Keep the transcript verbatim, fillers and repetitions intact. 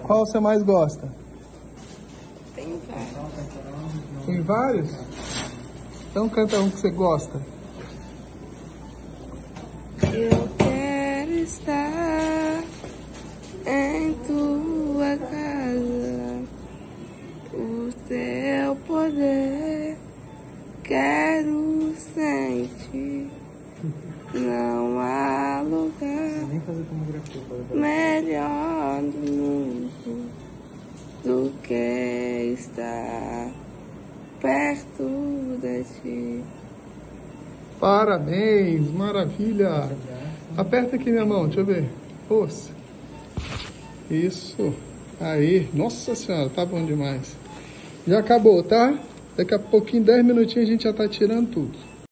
Qual você mais gosta? Tem vários. Tem vários? Então canta um que você gosta. Eu quero estar em tua casa, o teu poder quero sentir. Não há lugar melhor no mundo do que estar perto de ti. Parabéns, maravilha. Aperta aqui minha mão, deixa eu ver. Força. Isso. Aí, nossa senhora, tá bom demais. Já acabou, tá? Daqui a pouquinho, dez minutinhos, a gente já tá tirando tudo.